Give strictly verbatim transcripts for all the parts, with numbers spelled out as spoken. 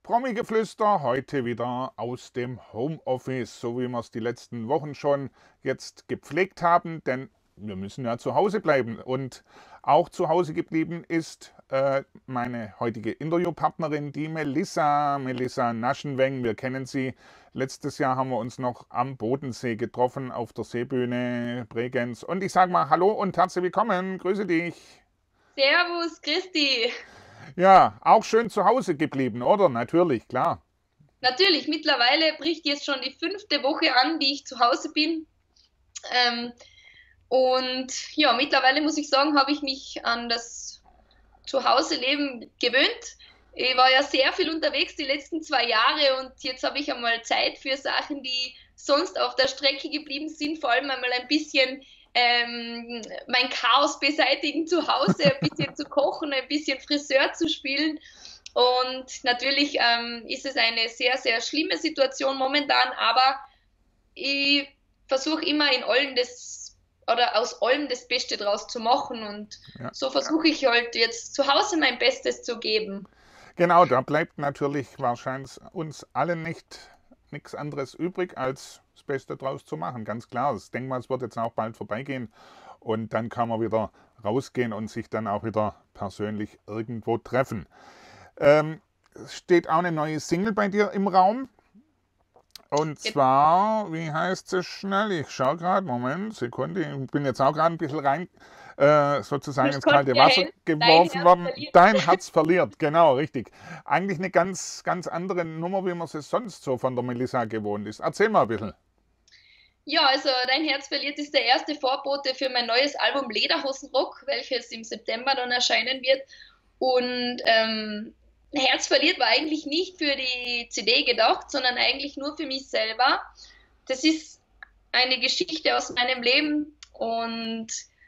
Promi-Geflüster, heute wieder aus dem Homeoffice, so wie wir es die letzten Wochen schon jetzt gepflegt haben, denn wir müssen ja zu Hause bleiben. Und auch zu Hause geblieben ist äh, meine heutige Interviewpartnerin, die Melissa, Melissa Naschenweng. Wir kennen sie. Letztes Jahr haben wir uns noch am Bodensee getroffen, auf der Seebühne Bregenz. Und ich sage mal Hallo und herzlich willkommen, grüße dich. Servus, Christi. Ja, auch schön zu Hause geblieben, oder? Natürlich, klar. Natürlich, mittlerweile bricht jetzt schon die fünfte Woche an, die ich zu Hause bin. Ähm, und ja, mittlerweile muss ich sagen, habe ich mich an das Zuhause-Leben gewöhnt. Ich war ja sehr viel unterwegs die letzten zwei Jahre und jetzt habe ich einmal Zeit für Sachen, die sonst auf der Strecke geblieben sind, vor allem einmal ein bisschen ähm, mein Chaos beseitigen zu Hause, ein bisschen zu kochen, ein bisschen Friseur zu spielen. Und natürlich ähm, ist es eine sehr, sehr schlimme Situation momentan, aber ich versuche immer in allem das oder aus allem das Beste draus zu machen und Ja. so versuche ich halt jetzt zu Hause mein Bestes zu geben. Genau, da bleibt natürlich wahrscheinlich uns allen nicht nichts anderes übrig, als das Beste draus zu machen. Ganz klar. Ich denke mal, es wird jetzt auch bald vorbeigehen und dann kann man wieder rausgehen und sich dann auch wieder persönlich irgendwo treffen. Ähm, es steht auch eine neue Single bei dir im Raum. Und zwar, wie heißt sie schnell? Ich schaue gerade, Moment, Sekunde, ich bin jetzt auch gerade ein bisschen rein, äh, sozusagen Das ins konnte kalte ja Wasser helfen, dein geworfen Herz worden. verliert. Dein Herz verliert, genau, richtig. Eigentlich eine ganz, ganz andere Nummer, wie man sie sonst so von der Melissa gewohnt ist. Erzähl mal ein bisschen. Ja, also Dein Herz verliert ist der erste Vorbote für mein neues Album Lederhosenrock, welches im September dann erscheinen wird. Und ähm, Herz verliert war eigentlich nicht für die C D gedacht, sondern eigentlich nur für mich selber. Das ist eine Geschichte aus meinem Leben und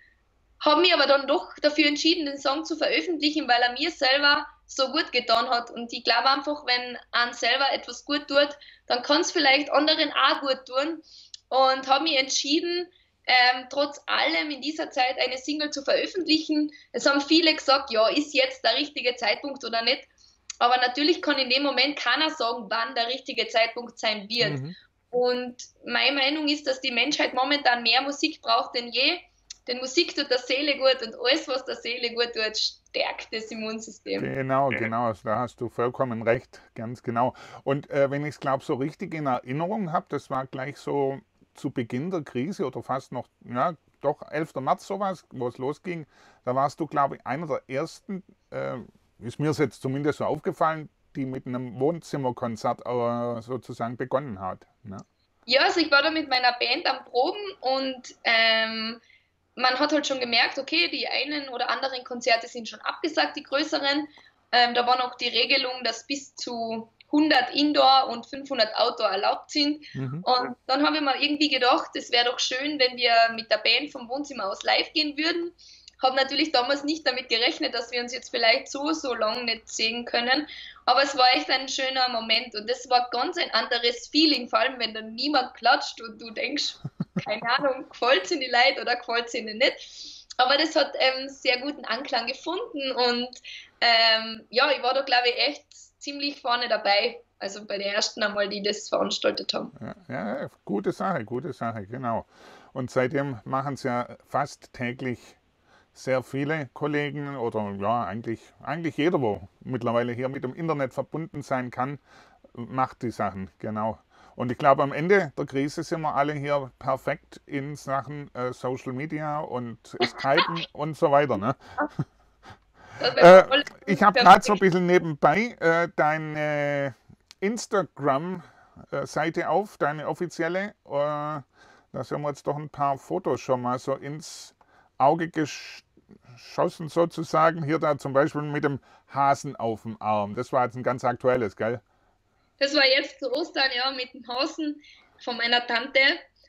habe mich aber dann doch dafür entschieden, den Song zu veröffentlichen, weil er mir selber so gut getan hat. Und ich glaube einfach, wenn einem selber etwas gut tut, dann kann es vielleicht anderen auch gut tun. Und habe mich entschieden, ähm, trotz allem in dieser Zeit eine Single zu veröffentlichen. Es haben viele gesagt, ja, ist jetzt der richtige Zeitpunkt oder nicht. Aber natürlich kann in dem Moment keiner sagen, wann der richtige Zeitpunkt sein wird. Mhm. Und meine Meinung ist, dass die Menschheit momentan mehr Musik braucht denn je. Denn Musik tut der Seele gut und alles, was der Seele gut tut, stärkt das Immunsystem. Genau, genau, also da hast du vollkommen recht, ganz genau. Und äh, wenn ich es, glaube so richtig in Erinnerung habe, das war gleich so zu Beginn der Krise oder fast noch, ja, doch elfter März sowas, wo es losging, da warst du, glaube ich, einer der ersten, äh, ist mir jetzt zumindest so aufgefallen, die mit einem Wohnzimmerkonzert äh, sozusagen begonnen hat. Ne? Ja, also ich war da mit meiner Band am Proben und ähm, man hat halt schon gemerkt, okay, die einen oder anderen Konzerte sind schon abgesagt, die größeren. Ähm, da war noch die Regelung, dass bis zu hundert Indoor und fünfhundert Outdoor erlaubt sind. Mhm. Und dann habe ich mir irgendwie gedacht, es wäre doch schön, wenn wir mit der Band vom Wohnzimmer aus live gehen würden. Habe natürlich damals nicht damit gerechnet, dass wir uns jetzt vielleicht so, so lang nicht sehen können. Aber es war echt ein schöner Moment und es war ganz ein anderes Feeling, vor allem wenn dann niemand klatscht und du denkst, keine Ahnung, gefällt es ihnen die Leute oder gefällt es ihnen nicht. Aber das hat ähm, sehr guten Anklang gefunden und ähm, ja, ich war da, glaube ich, echt ziemlich vorne dabei. Also bei den ersten einmal, die das veranstaltet haben. Ja, ja, gute Sache, gute Sache, genau. Und seitdem machen es ja fast täglich sehr viele Kollegen oder ja, eigentlich, eigentlich jeder, wo mittlerweile hier mit dem Internet verbunden sein kann, macht die Sachen, genau. Und ich glaube, am Ende der Krise sind wir alle hier perfekt in Sachen äh, Social Media und Skypen und so weiter. Ne? Das Äh, wäre voll ich habe gerade so ein perfekt. bisschen nebenbei äh, deine Instagram-Seite auf, deine offizielle. Äh, da sind wir jetzt doch ein paar Fotos schon mal so ins Auge geschossen sozusagen. Hier da zum Beispiel mit dem Hasen auf dem Arm. Das war jetzt ein ganz aktuelles, gell? Das war jetzt zu Ostern, ja, mit dem Hasen von meiner Tante.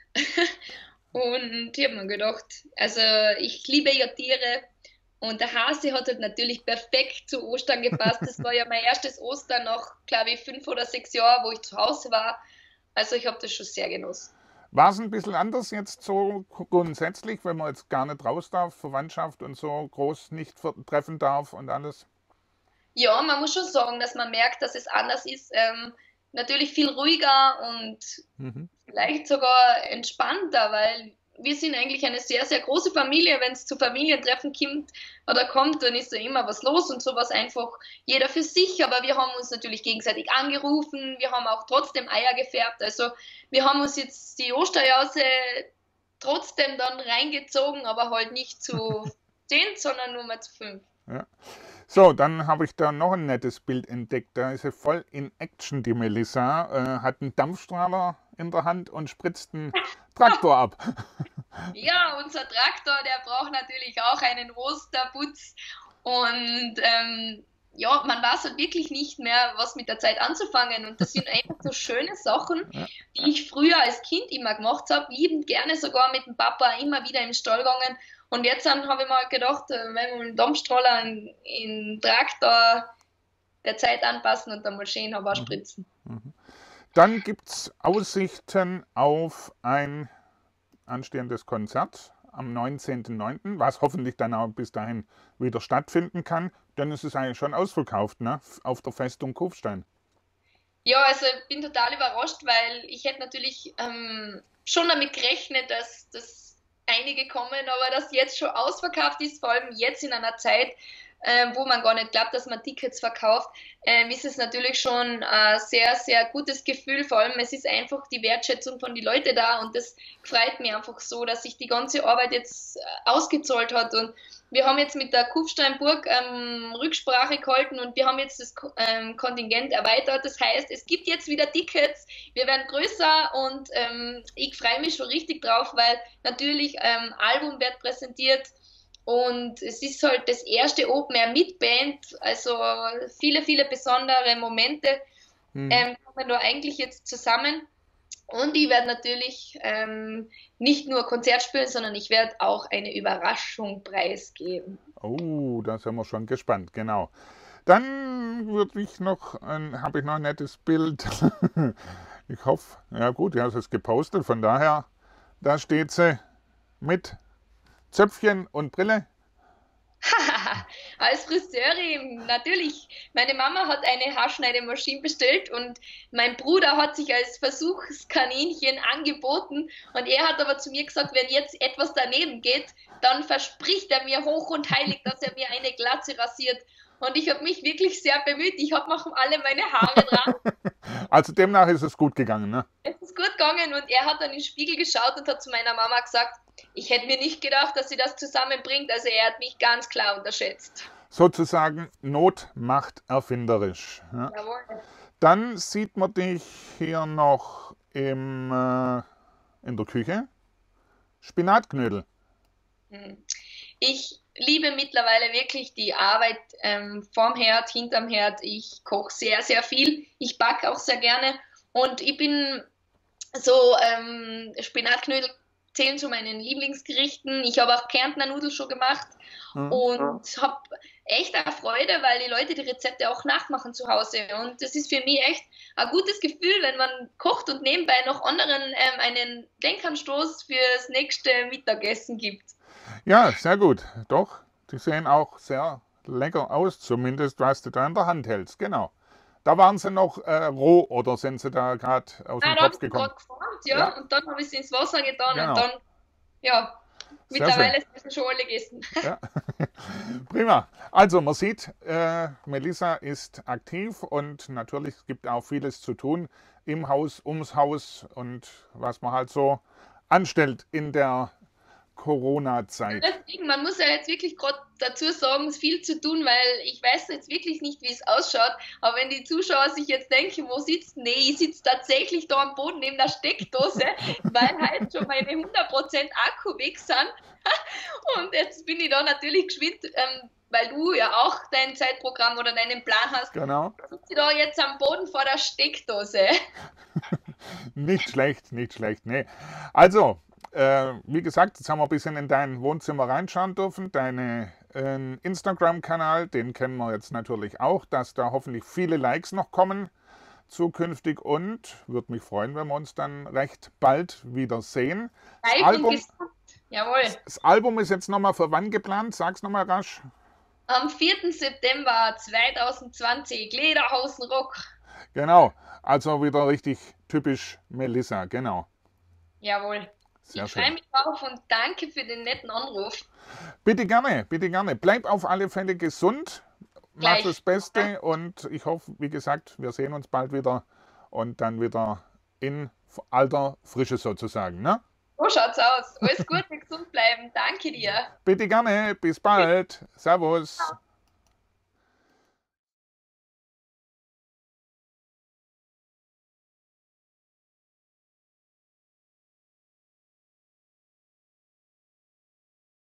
Und ich habe mir gedacht, also ich liebe ja Tiere und der Hase hat halt natürlich perfekt zu Ostern gepasst. Das war ja mein erstes Ostern nach, glaube ich, fünf oder sechs Jahren, wo ich zu Hause war. Also ich habe das schon sehr genossen. War es ein bisschen anders jetzt so grundsätzlich, wenn man jetzt gar nicht raus darf, Verwandtschaft und so groß nicht ver- treffen darf und alles? Ja, man muss schon sagen, dass man merkt, dass es anders ist. Ähm, natürlich viel ruhiger und Mhm. vielleicht sogar entspannter, weil wir sind eigentlich eine sehr, sehr große Familie. Wenn es zu Familientreffen kommt oder kommt, dann ist da immer was los und sowas einfach jeder für sich. Aber wir haben uns natürlich gegenseitig angerufen. Wir haben auch trotzdem Eier gefärbt. Also wir haben uns jetzt die Osterjause trotzdem dann reingezogen, aber halt nicht zu zehn, sondern nur mal zu fünf. Ja. So, dann habe ich da noch ein nettes Bild entdeckt. Da ist sie voll in Action, die Melissa. Äh, hat einen Dampfstrahler in der Hand und spritzt einen Traktor ab. Ja, unser Traktor, der braucht natürlich auch einen Osterputz. Und ähm, ja, man weiß halt wirklich nicht mehr, was mit der Zeit anzufangen. Und das sind einfach so schöne Sachen, Ja. die ich früher als Kind immer gemacht habe, liebend gerne sogar mit dem Papa immer wieder im Stall gegangen. Und jetzt habe ich mal gedacht, äh, wenn wir mit dem Dampfstroller in, in Traktor der Zeit anpassen und dann mal schön aber Mhm. spritzen. Mhm. Dann gibt es Aussichten auf ein anstehendes Konzert am neunzehnten neunten, was hoffentlich dann auch bis dahin wieder stattfinden kann, denn es ist eigentlich schon ausverkauft, ne? Auf der Festung Kufstein. Ja, also ich bin total überrascht, weil ich hätte natürlich ähm, schon damit gerechnet, dass, dass einige kommen, aber dass jetzt schon ausverkauft ist, vor allem jetzt in einer Zeit, äh, wo man gar nicht glaubt, dass man Tickets verkauft, ähm, ist es natürlich schon ein sehr, sehr gutes Gefühl. Vor allem, es ist einfach die Wertschätzung von den Leuten da und das freut mich einfach so, dass sich die ganze Arbeit jetzt äh, ausgezahlt hat. Und wir haben jetzt mit der Kufsteinburg ähm, Rücksprache gehalten und wir haben jetzt das ähm, Kontingent erweitert. Das heißt, es gibt jetzt wieder Tickets, wir werden größer und ähm, ich freue mich schon richtig drauf, weil natürlich ähm, Album wird präsentiert und es ist halt das erste Open Air mit Band, also viele, viele besondere Momente Mhm. ähm, kommen da eigentlich jetzt zusammen. Und ich werde natürlich ähm, nicht nur Konzert spielen, sondern ich werde auch eine Überraschung preisgeben. Oh, da sind wir schon gespannt, genau. Dann würde ich noch, ein, habe ich noch ein nettes Bild. Ich hoffe, ja gut, ja, es ist gepostet, von daher, da steht sie mit Zöpfchen und Brille. Als Friseurin, natürlich. Meine Mama hat eine Haarschneidemaschine bestellt und mein Bruder hat sich als Versuchskaninchen angeboten und er hat aber zu mir gesagt, wenn jetzt etwas daneben geht, dann verspricht er mir hoch und heilig, dass er mir eine Glatze rasiert. Und ich habe mich wirklich sehr bemüht. Ich habe noch alle meine Haare dran. Also demnach ist es gut gegangen, ne? Es ist gut gegangen und er hat dann in den Spiegel geschaut und hat zu meiner Mama gesagt, ich hätte mir nicht gedacht, dass sie das zusammenbringt. Also er hat mich ganz klar unterschätzt. Sozusagen Not macht erfinderisch. Ja. Jawohl. Dann sieht man dich hier noch im, äh, in der Küche. Spinatknödel. Hm. Ich liebe mittlerweile wirklich die Arbeit ähm, vorm Herd, hinterm Herd. Ich koche sehr, sehr viel. Ich backe auch sehr gerne. Und ich bin so, ähm, Spinatknödel zählen zu meinen Lieblingsgerichten. Ich habe auch Kärntner Nudeln schon gemacht Mhm. und habe echt eine Freude, weil die Leute die Rezepte auch nachmachen zu Hause. Und das ist für mich echt ein gutes Gefühl, wenn man kocht und nebenbei noch anderen ähm, einen Denkanstoß fürs nächste Mittagessen gibt. Ja, sehr gut. Doch, die sehen auch sehr lecker aus, zumindest was du da in der Hand hältst. Genau. Da waren sie noch äh, roh oder sind sie da gerade aus dem Nein, da habe Topf ich sie gekommen? gerade geformt, ja, Ja, und dann habe ich sie ins Wasser getan und genau. dann, ja, Sehr schön. mittlerweile sind sie schon alle gegessen. Ja. Prima. Also man sieht, äh, Melissa ist aktiv und natürlich es gibt auch vieles zu tun im Haus, ums Haus und was man halt so anstellt in der Corona-Zeit. Deswegen, man muss ja jetzt wirklich gerade dazu sagen, es ist viel zu tun, weil ich weiß jetzt wirklich nicht, wie es ausschaut. Aber wenn die Zuschauer sich jetzt denken, wo sitzt? Nee, ich sitze tatsächlich da am Boden neben der Steckdose, weil halt schon meine hundert Prozent Akku weg sind. Und jetzt bin ich da natürlich geschwind, ähm, weil du ja auch dein Zeitprogramm oder deinen Plan hast, Genau. sitze ich da jetzt am Boden vor der Steckdose. Nicht schlecht, nicht schlecht. Nee. Also, äh, wie gesagt, jetzt haben wir ein bisschen in dein Wohnzimmer reinschauen dürfen. Deinen äh, Instagram-Kanal, den kennen wir jetzt natürlich auch, dass da hoffentlich viele Likes noch kommen zukünftig und würde mich freuen, wenn wir uns dann recht bald wieder sehen. Das Reich und Album, gesund. Jawohl. das Album ist jetzt nochmal für wann geplant? Sag's nochmal rasch. Am vierten September zweitausendzwanzig, Lederhosenrock. Genau, also wieder richtig typisch Melissa, genau. Jawohl. Sehr Ich freue schön. mich drauf und danke für den netten Anruf. Bitte gerne, bitte gerne. Bleib auf alle Fälle gesund, mach Gleich. das Beste und ich hoffe, wie gesagt, wir sehen uns bald wieder und dann wieder in alter Frische sozusagen. Ne? So schaut's aus. Alles Gute, gesund bleiben. Danke dir. Bitte gerne, bis bald. Servus.